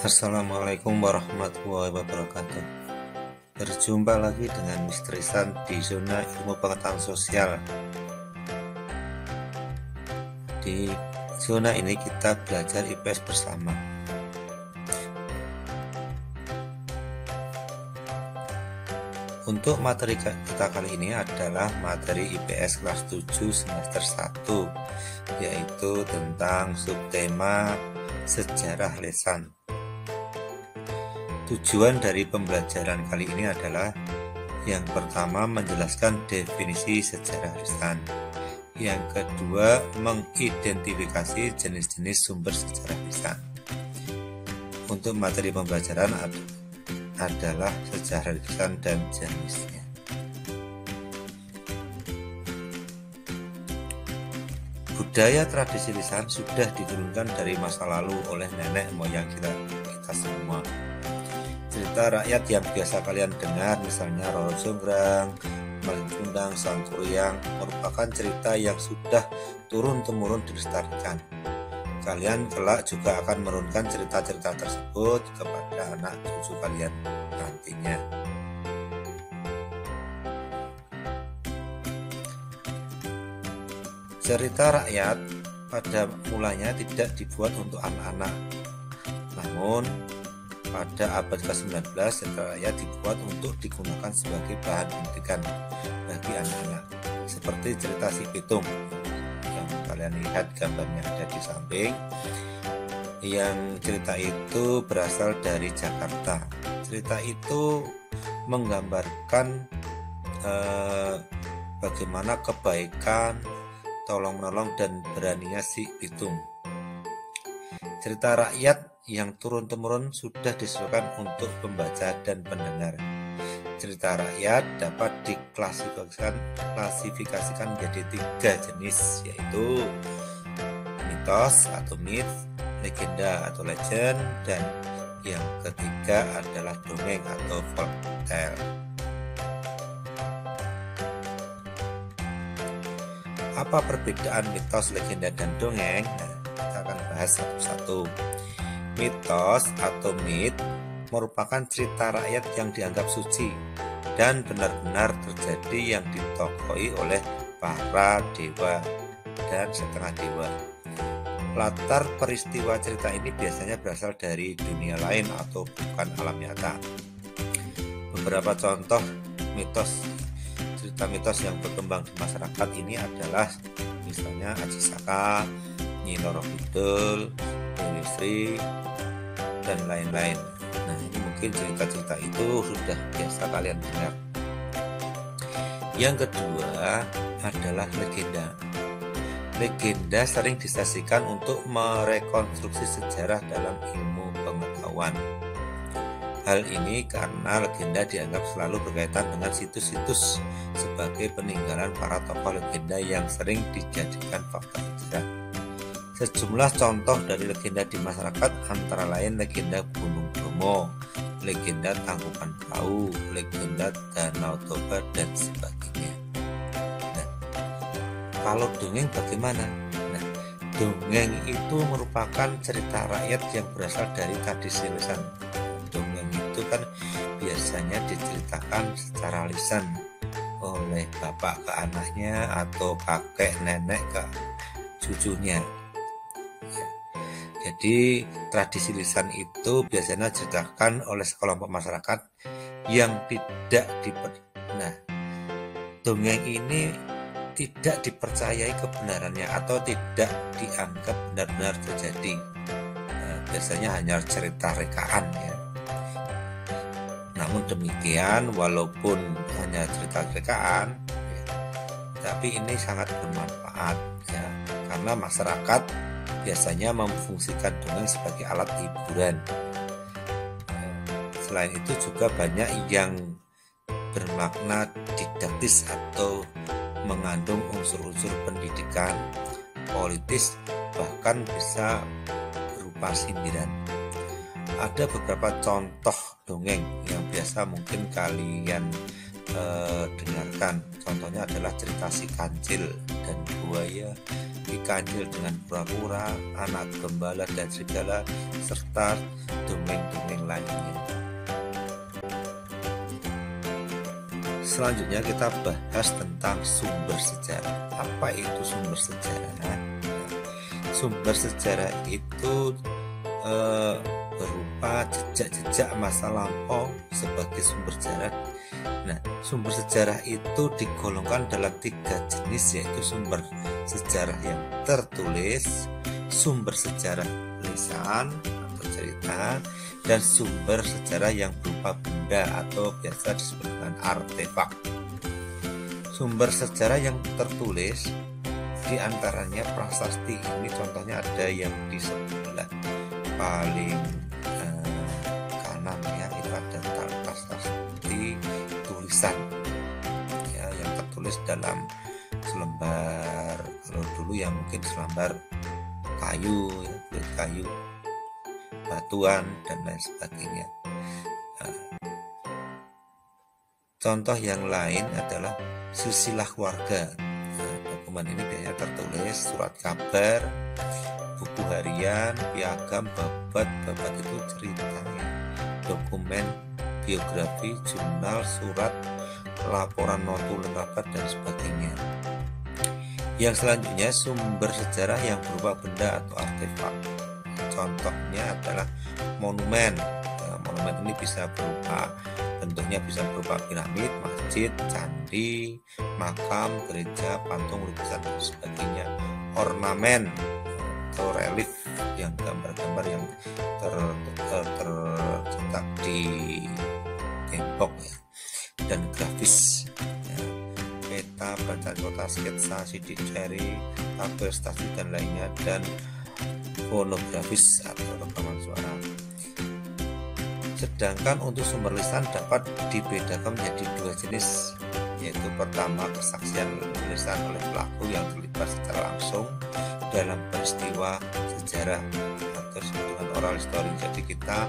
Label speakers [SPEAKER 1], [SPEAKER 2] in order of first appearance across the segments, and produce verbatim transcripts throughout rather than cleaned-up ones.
[SPEAKER 1] Assalamualaikum warahmatullahi wabarakatuh. Berjumpa lagi dengan Mister Ihsan di zona ilmu pengetahuan sosial. Di zona ini kita belajar I P S bersama. Untuk materi kita kali ini adalah materi I P S kelas tujuh semester satu, yaitu tentang subtema sejarah lisan. Tujuan dari pembelajaran kali ini adalah yang pertama menjelaskan definisi sejarah lisan, yang kedua mengidentifikasi jenis-jenis sumber sejarah lisan. Untuk materi pembelajaran adalah sejarah lisan dan jenisnya. Budaya tradisi lisan sudah diturunkan dari masa lalu oleh nenek moyang kita, kita semua. Cerita rakyat yang biasa kalian dengar, misalnya Roro Jonggrang, Malin Kundang, Sangkuriang, merupakan cerita yang sudah turun-temurun dilestarikan. Kalian kelak juga akan menurunkan cerita-cerita tersebut kepada anak cucu kalian nantinya. Cerita rakyat pada mulanya tidak dibuat untuk anak-anak, namun pada abad ke sembilan belas cerita rakyat dibuat untuk digunakan sebagai bahan pendidikan bagi anak-anak, seperti cerita Si Pitung yang kalian lihat gambarnya ada di samping. Yang cerita itu berasal dari Jakarta. Cerita itu menggambarkan eh, bagaimana kebaikan, tolong-menolong dan beraninya Si Pitung. Cerita rakyat yang turun-temurun sudah disesuaikan untuk pembaca dan pendengar. Cerita rakyat dapat diklasifikasikan klasifikasikan menjadi tiga jenis, yaitu mitos atau myth, legenda atau legend, dan yang ketiga adalah dongeng atau folktale. Apa perbedaan mitos, legenda, dan dongeng? Nah, kita akan bahas satu-satu. Mitos atau myth merupakan cerita rakyat yang dianggap suci dan benar-benar terjadi yang ditokohi oleh para dewa dan setengah dewa. Latar peristiwa cerita ini biasanya berasal dari dunia lain atau bukan alam nyata. Beberapa contoh mitos, cerita mitos yang berkembang di masyarakat ini adalah misalnya Aji Saka, Nyi Roro Kidul, Dewi Sri, dan lain-lain. Nah, ini mungkin cerita-cerita itu sudah biasa kalian dengar. Yang kedua adalah legenda. Legenda sering disajikan untuk merekonstruksi sejarah dalam ilmu pengetahuan. Hal ini karena legenda dianggap selalu berkaitan dengan situs-situs sebagai peninggalan para tokoh legenda yang sering dijadikan fakta sejarah. Sejumlah contoh dari legenda di masyarakat antara lain legenda Gunung Bromo, legenda Tangkuban Perahu, legenda Danau Toba, dan sebagainya. Nah, kalau dongeng bagaimana? Nah, dongeng itu merupakan cerita rakyat yang berasal dari tradisi lisan. Dongeng itu kan biasanya diceritakan secara lisan oleh bapak ke anaknya atau kakek nenek ke cucunya. Jadi tradisi lisan itu biasanya diceritakan oleh sekelompok masyarakat yang tidak diper... Nah, dongeng ini tidak dipercayai kebenarannya atau tidak dianggap benar-benar terjadi. Nah, biasanya hanya cerita rekaan ya. Namun demikian, walaupun hanya cerita rekaan, ya, tapi ini sangat bermanfaat ya, karena masyarakat biasanya memfungsikan dongeng sebagai alat hiburan. Selain itu juga banyak yang bermakna didaktis atau mengandung unsur-unsur pendidikan, politis, bahkan bisa berupa sindiran. Ada beberapa contoh dongeng yang biasa mungkin kalian eh, dengarkan. Contohnya adalah cerita Si Kancil dan Buaya, Ki Kancil dengan pura-pura, Anak Gembala dan Serigala, serta dongeng-dongeng lainnya. Selanjutnya kita bahas tentang sumber sejarah. Apa itu sumber sejarah? Sumber sejarah itu eh, berupa jejak-jejak masa lampau sebagai sumber sejarah. Nah, sumber sejarah itu digolongkan dalam tiga jenis, yaitu sumber sejarah yang tertulis, sumber sejarah lisan atau cerita, dan sumber sejarah yang berupa benda atau biasa disebut dengan artefak. Sumber sejarah yang tertulis diantaranya prasasti. Ini contohnya ada yang di sebelah paling eh, kanan ya, itu ada prasasti tulisan ya, yang tertulis dalam selembar, kalau dulu ya mungkin selembar kayu ya, kulit kayu, batuan dan lain sebagainya. Nah, contoh yang lain adalah silsilah keluarga. Nah, dokumen ini biasanya tertulis surat kabar, buku harian, piagam, babat. Babat itu ceritanya, dokumen biografi, jurnal, surat, laporan notulen rapat dan sebagainya. Yang selanjutnya sumber sejarah yang berupa benda atau artefak. Contohnya adalah monumen. Nah, monumen ini bisa berupa, bentuknya bisa berupa piramid, masjid, candi, makam, gereja, patung, lukisan dan sebagainya. Ornamen atau relief yang gambar-gambar yang tercetak ter, ter, di tembok ya. Dan grafis ya. Peta, bacaan kota, sketsa, sidik jari, tabel, stasi dan lainnya, dan fonografis atau rekaman suara. Sedangkan untuk sumber lisan dapat dibedakan menjadi dua jenis, yaitu pertama kesaksian lisan oleh pelaku yang terlibat secara langsung dalam peristiwa sejarah atau disebut dengan oral history. Jadi kita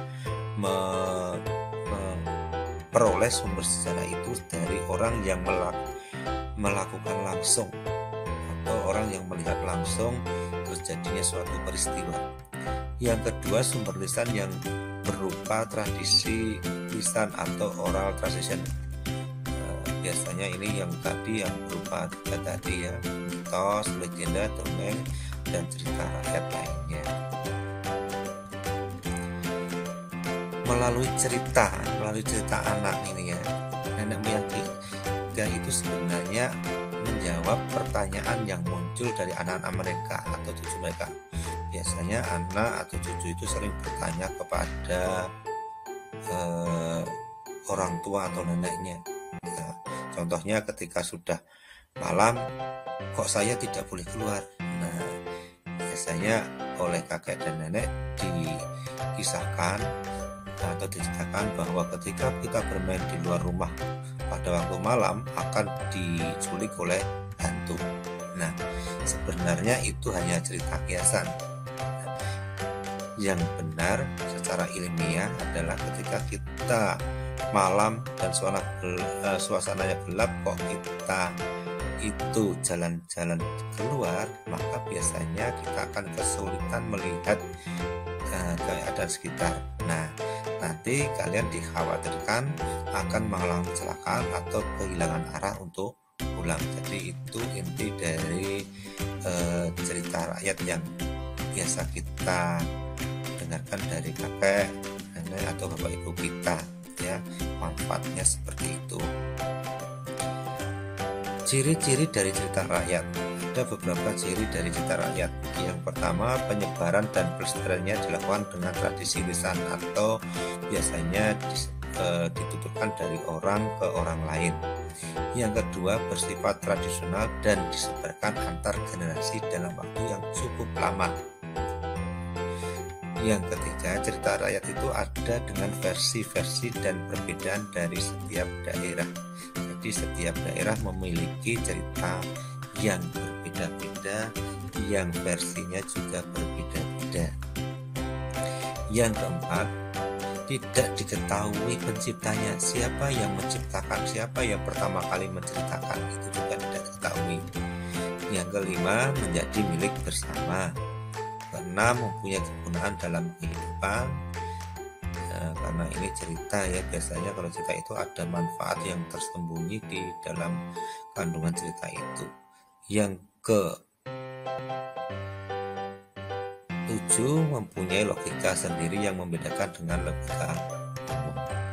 [SPEAKER 1] memperoleh sumber sejarah itu dari orang yang melakukan langsung atau orang yang melihat langsung terjadinya suatu peristiwa. Yang kedua sumber lisan yang berupa tradisi lisan atau oral tradition. Nah, biasanya ini yang tadi yang berupa tiga tadi ya, mitos, legenda, dongeng, dan cerita rakyat lainnya. Melalui cerita, melalui cerita anak ini ya, nenek moyang kita itu sebenarnya menjawab pertanyaan yang muncul dari anak-anak mereka atau cucu mereka. Biasanya anak atau cucu itu sering bertanya kepada eh, orang tua atau neneknya. Nah, contohnya ketika sudah malam, kok saya tidak boleh keluar. Nah, biasanya oleh kakek dan nenek dikisahkan atau diceritakan bahwa ketika kita bermain di luar rumah pada waktu malam akan diculik oleh hantu. Nah, sebenarnya itu hanya cerita kiasan. Yang benar secara ilmiah adalah ketika kita malam dan suasana uh, suasananya gelap, kok kita itu jalan-jalan keluar, maka biasanya kita akan kesulitan melihat uh, keadaan sekitar. Nah, nanti kalian dikhawatirkan akan mengalami kecelakaan atau kehilangan arah untuk pulang. Jadi itu inti dari uh, cerita rakyat yang biasa kita dengarkan dari kakek, nenek atau bapak ibu kita ya. Manfaatnya seperti itu. Ciri-ciri dari cerita rakyat. Ada beberapa ciri dari cerita rakyat. Yang pertama, penyebaran dan pelestariannya dilakukan dengan tradisi lisan atau biasanya e, dituturkan dari orang ke orang lain. Yang kedua, bersifat tradisional dan disebarkan antar generasi dalam waktu yang cukup lama. Yang ketiga, cerita rakyat itu ada dengan versi-versi dan perbedaan dari setiap daerah. Jadi setiap daerah memiliki cerita yang berbeda-beda, yang versinya juga berbeda-beda. Yang keempat, tidak diketahui penciptanya, siapa yang menciptakan, siapa yang pertama kali menceritakan, itu juga tidak diketahui. Yang kelima, menjadi milik bersama. Keenam, mempunyai kegunaan dalam kehidupan. Nah, karena ini cerita ya, biasanya kalau cerita itu ada manfaat yang tersembunyi di dalam kandungan cerita itu. Yang ke tujuh, mempunyai logika sendiri yang membedakan dengan logika umum.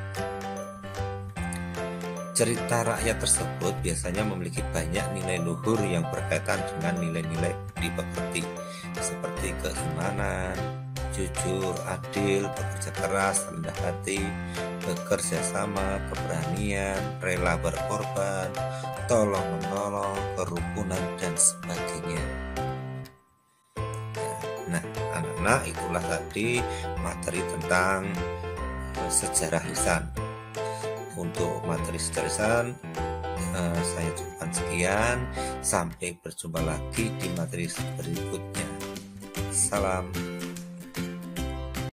[SPEAKER 1] Cerita rakyat tersebut biasanya memiliki banyak nilai luhur yang berkaitan dengan nilai-nilai budi pekerti seperti keimanan, jujur, adil, bekerja keras, rendah hati, bekerja sama, keberanian, rela berkorban, tolong menolong, kerukunan, dan sebagainya. Nah, anak-anak, itulah tadi materi tentang sejarah lisan. Untuk materi sejarah lisan eh, saya cukupkan sekian. Sampai berjumpa lagi di materi berikutnya. Salam.